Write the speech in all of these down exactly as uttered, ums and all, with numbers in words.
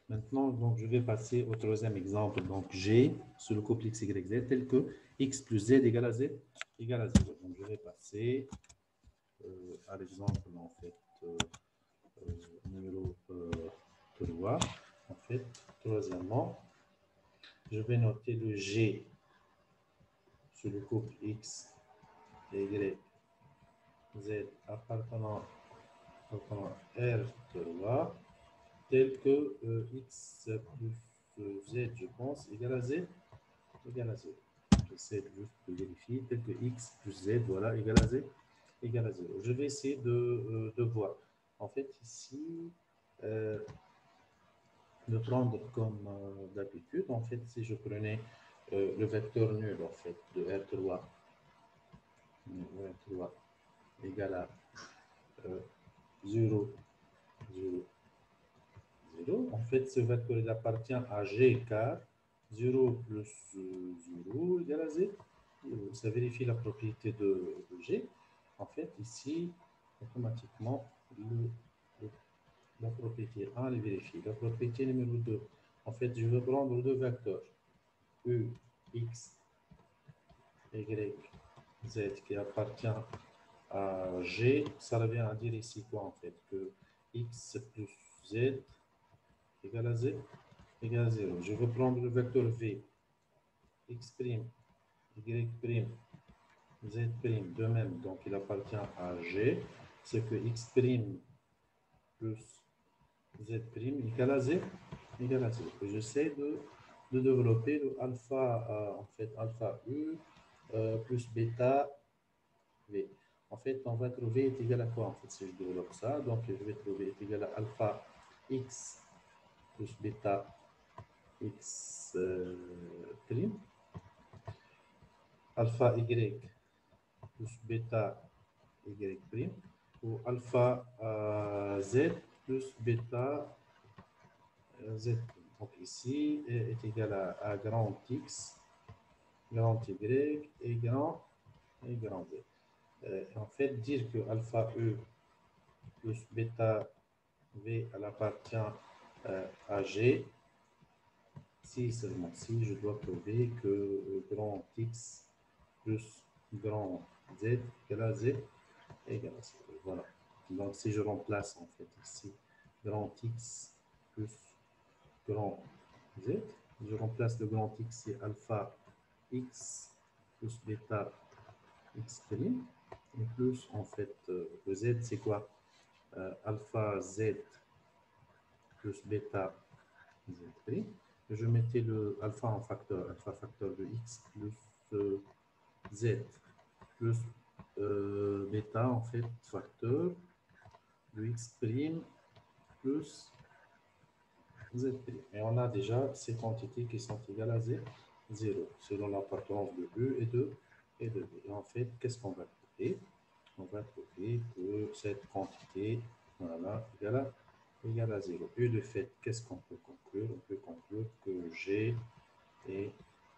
Maintenant, donc, je vais passer au troisième exemple. Donc, G sur le couple x, y, z, tel que x plus z égale à z égale à zéro. Donc, je vais passer euh, à l'exemple, en fait, euh, euh, numéro euh, trois. En fait, troisièmement, je vais noter le G sur le couple x, y, z appartenant, appartenant R trois, tel que euh, x plus euh, z, je pense, égale à z, égale à zéro. J'essaie juste de vérifier, tel que x plus z, voilà, égale à z, égale à zéro. Je vais essayer de, euh, de voir. En fait, ici, euh, de prendre comme euh, d'habitude, en fait, si je prenais euh, le vecteur nul, en fait, de R trois, R trois égale à euh, zéro, zéro, zéro. En fait, ce vecteur il appartient à G car zéro plus zéro égale à Z. Ça vérifie la propriété de, de G. En fait, ici, automatiquement, le, le, la propriété un est vérifiée. La propriété numéro deux, en fait, je vais prendre deux vecteurs, U, X, Y, Z, qui appartient à G. Ça revient à dire ici quoi, en fait, que X plus Z égale à Z égale à zéro. Je vais prendre le vecteur V, X', Y', Z' de même, donc il appartient à G, c'est que X' plus Z' égale à Z égale à zéro. J'essaie de, de développer le alpha, euh, en fait, alpha U euh, plus bêta V. En fait, on va trouver est égal à quoi, en fait, si je développe ça? Donc, je vais trouver est égal à alpha X plus bêta X euh, prime, alpha Y plus bêta Y prime, ou alpha euh, Z plus bêta euh, Z prime. Donc ici est, est égal à, à grand X, grand Y et grand, et grand Z. Euh, en fait, dire que alpha E plus bêta V elle appartient euh, à G, si seulement si je dois prouver que euh, grand X plus grand Z égale à Z égale à zéro. Voilà. Donc, si je remplace en fait ici grand X plus grand Z, je remplace le grand X, c'est alpha X plus bêta X prime, et plus en fait euh, le Z, c'est quoi? euh, Alpha Z plus bêta Z prime. Je mettais le alpha en facteur, alpha facteur de X plus euh, Z plus euh, bêta en fait facteur de X' plus Z'. Et on a déjà ces quantités qui sont égales à zéro, selon l'appartenance de E et de, et de B. Et en fait, qu'est-ce qu'on va trouver? On va trouver que cette quantité, voilà, égale à, égale à zéro. Et de fait, qu'est-ce qu'on peut conclure? On peut conclure que G est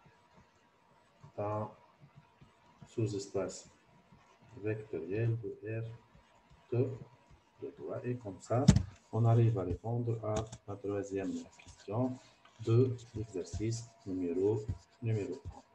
un sous-espace vectoriel de R de de trois. Et comme ça, on arrive à répondre à la troisième question de l'exercice numéro, numéro un.